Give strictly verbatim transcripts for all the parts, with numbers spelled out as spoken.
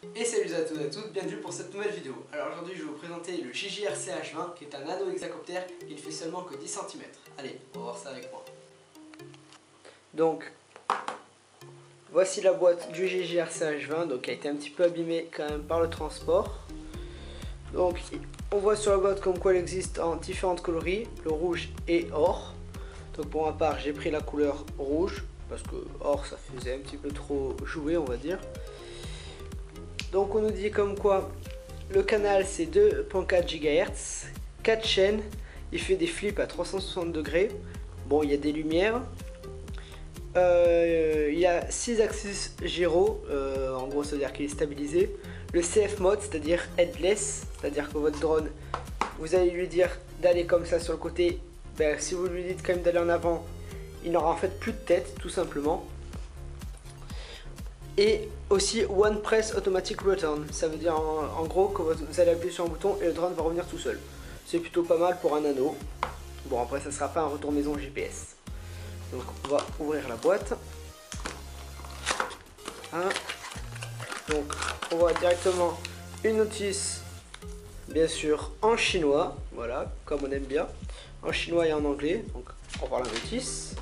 Et salut à tous et à toutes, bienvenue pour cette nouvelle vidéo. Alors aujourd'hui je vais vous présenter le J J R C H vingt qui est un nano hexacoptère qui ne fait seulement que dix centimètres. Allez, on va voir ça avec moi. Donc, voici la boîte du J J R C H vingt, donc qui a été un petit peu abîmée quand même par le transport. Donc on voit sur la boîte comme quoi elle existe en différentes coloris, le rouge et or. Donc pour ma part j'ai pris la couleur rouge, parce que or ça faisait un petit peu trop jouer on va dire. Donc on nous dit comme quoi le canal c'est deux virgule quatre gigahertz, quatre chaînes, il fait des flips à trois cent soixante degrés. Bon, il y a des lumières, euh, il y a six axes gyro, euh, en gros ça veut dire qu'il est stabilisé. Le C F mode, c'est-à-dire headless, c'est-à-dire que votre drone, vous allez lui dire d'aller comme ça sur le côté, ben, si vous lui dites quand même d'aller en avant, il n'aura en fait plus de tête tout simplement. Et aussi One Press Automatic Return, ça veut dire en, en gros que vous allez appuyer sur un bouton et le drone va revenir tout seul. C'est plutôt pas mal pour un nano. Bon, après ça sera pas un retour maison G P S. Donc on va ouvrir la boîte. Hein. Donc on voit directement une notice, bien sûr en chinois, voilà, comme on aime bien, en chinois et en anglais. Donc on va voir la notice.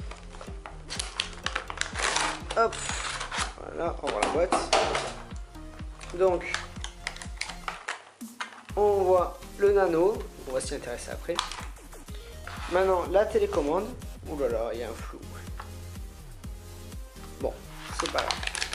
Hop. Voilà, on voit la boîte. Donc, on voit le nano. On va s'y intéresser après. Maintenant, la télécommande. Ouh là là, il y a un flou. Bon, c'est pas grave.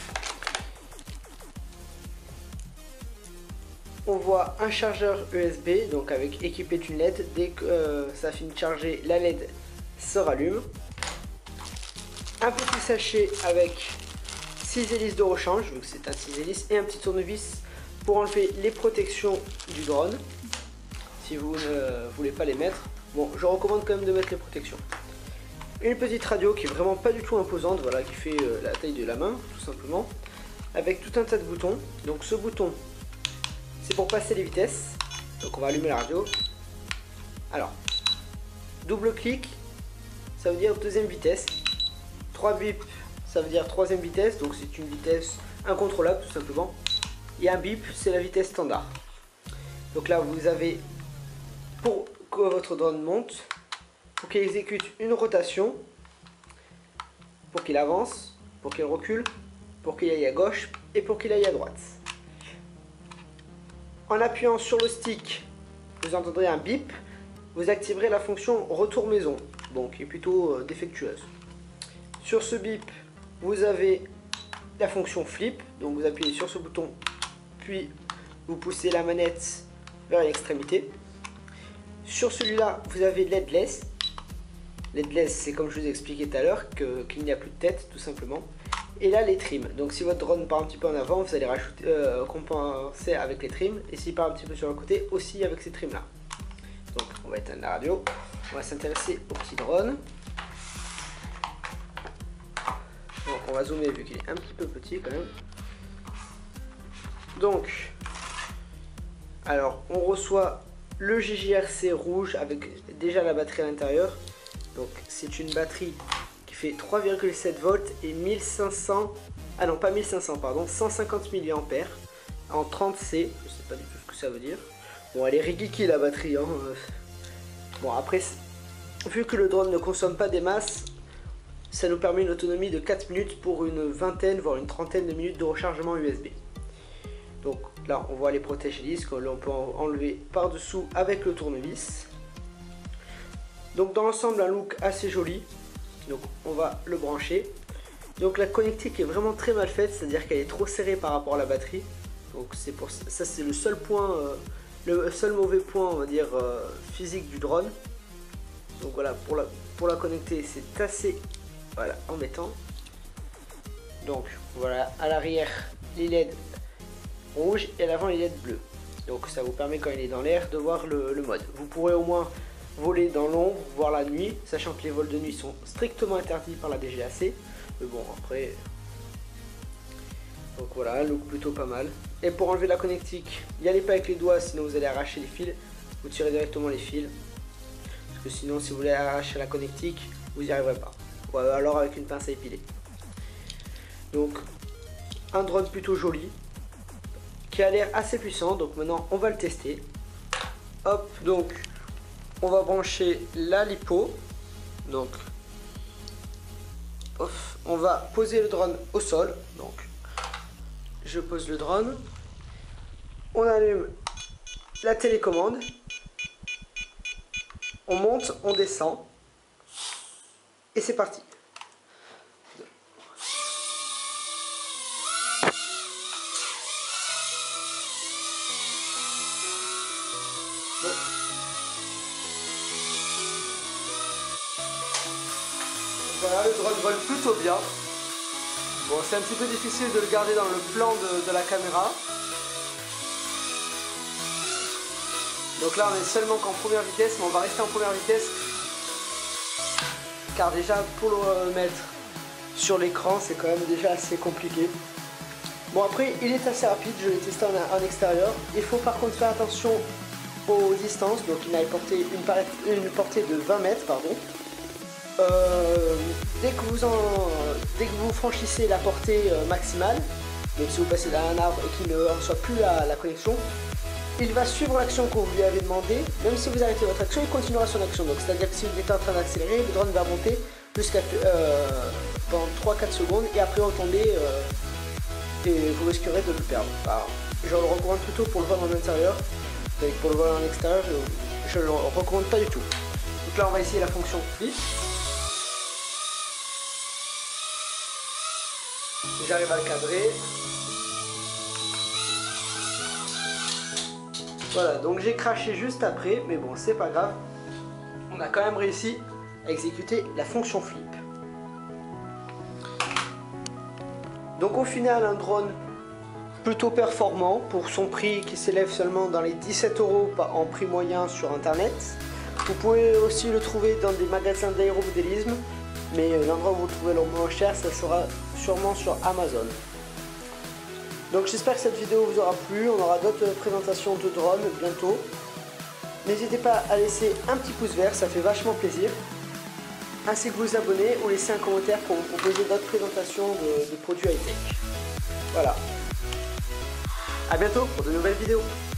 On voit un chargeur U S B, donc avec équipé d'une L E D. Dès que euh, ça finit de charger, la L E D se rallume. Un petit sachet avec six hélices de rechange, donc c'est un six hélices, et un petit tournevis pour enlever les protections du drone si vous ne voulez pas les mettre. Bon, je recommande quand même de mettre les protections. Une petite radio qui est vraiment pas du tout imposante, voilà, qui fait euh, la taille de la main tout simplement, avec tout un tas de boutons. Donc ce bouton c'est pour passer les vitesses, donc on va allumer la radio. Alors, double clic ça veut dire deuxième vitesse, trois bips ça veut dire troisième vitesse, donc c'est une vitesse incontrôlable tout simplement. Et un bip, c'est la vitesse standard. Donc là, vous avez, pour que votre drone monte, pour qu'il exécute une rotation, pour qu'il avance, pour qu'il recule, pour qu'il aille à gauche et pour qu'il aille à droite. En appuyant sur le stick, vous entendrez un bip, vous activerez la fonction retour maison, bon, qui est plutôt euh, défectueuse. Sur ce bip, vous avez la fonction flip, donc vous appuyez sur ce bouton, puis vous poussez la manette vers l'extrémité. Sur celui-là, vous avez l'headless. L'headless, c'est comme je vous ai expliqué tout à l'heure, qu'il n'y a plus de tête, tout simplement. Et là, les trims. Donc si votre drone part un petit peu en avant, vous allez rajouter, euh, compenser avec les trims. Et s'il part un petit peu sur le côté, aussi avec ces trims-là. Donc on va éteindre la radio. On va s'intéresser au petit drone. Donc on va zoomer vu qu'il est un petit peu petit quand même. Donc, alors on reçoit le J J R C rouge avec déjà la batterie à l'intérieur. Donc c'est une batterie qui fait trois virgule sept volts et mille cinq cents, ah non pas mille cinq cents pardon, cent cinquante milliampères en trente C. Je sais pas du tout ce que ça veut dire. Bon, elle est rigiki la batterie, hein. Bon après, vu que le drone ne consomme pas des masses, ça nous permet une autonomie de quatre minutes pour une vingtaine voire une trentaine de minutes de rechargement U S B. Donc là on voit les protège-hélices que l'on peut enlever par dessous avec le tournevis. Donc dans l'ensemble un look assez joli. Donc on va le brancher. Donc la connectique est vraiment très mal faite, c'est à dire qu'elle est trop serrée par rapport à la batterie. Donc c'est pour ça, c'est le seul point, euh, le seul mauvais point on va dire euh, physique du drone. Donc voilà, pour la, pour la connecter c'est assez voilà, embêtant. Donc voilà, à l'arrière les L E D rouges et à l'avant les L E D bleus. Donc ça vous permet quand il est dans l'air de voir le, le mode. Vous pourrez au moins voler dans l'ombre, voir la nuit, sachant que les vols de nuit sont strictement interdits par la D G A C. Mais bon après, donc voilà, look plutôt pas mal. Et pour enlever la connectique, n'y allez pas avec les doigts, sinon vous allez arracher les fils. Vous tirez directement les fils, parce que sinon si vous voulez arracher la connectique, vous n'y arriverez pas. Ou alors avec une pince à épiler. Donc un drone plutôt joli, qui a l'air assez puissant. Donc maintenant on va le tester. Hop, donc on va brancher la lipo. Donc off, on va poser le drone au sol. Donc je pose le drone. On allume la télécommande. On monte, on descend. Et c'est parti. Bon. Voilà, le drone vole plutôt bien. Bon, c'est un petit peu difficile de le garder dans le plan de, de la caméra. Donc là on est seulement qu'en première vitesse, mais on va rester en première vitesse. Car déjà pour le mettre sur l'écran c'est quand même déjà assez compliqué. Bon après il est assez rapide, je l'ai testé en, en extérieur. Il faut par contre faire attention aux distances, donc il a une portée, une, une portée de vingt mètres pardon. Euh, dès, que vous en, dès que vous franchissez la portée euh, maximale, donc si vous passez dans un arbre et qu'il ne reçoit plus la, la connexion, il va suivre l'action que vous lui avez demandé. Même si vous arrêtez votre action, il continuera son action. Donc c'est à dire que si vous êtes en train d'accélérer, le drone va monter jusqu'à euh, pendant trois à quatre secondes et après retomber euh, et vous risquerez de le perdre. Alors, je le recommande plutôt pour le vol en intérieur. Donc pour le vol en extérieur, je ne le recommande pas du tout. Donc là on va essayer la fonction flip. J'arrive à le cadrer. Voilà, donc j'ai craché juste après, mais bon, c'est pas grave. On a quand même réussi à exécuter la fonction flip. Donc au final, un drone plutôt performant pour son prix qui s'élève seulement dans les dix-sept euros en prix moyen sur internet. Vous pouvez aussi le trouver dans des magasins d'aéromodélisme, mais l'endroit où vous le trouvez le moins cher, ça sera sûrement sur Amazon. Donc j'espère que cette vidéo vous aura plu, on aura d'autres présentations de drones bientôt. N'hésitez pas à laisser un petit pouce vert, ça fait vachement plaisir. Ainsi que vous abonner ou laisser un commentaire pour vous proposer d'autres présentations de, de produits high-tech. Voilà. A bientôt pour de nouvelles vidéos.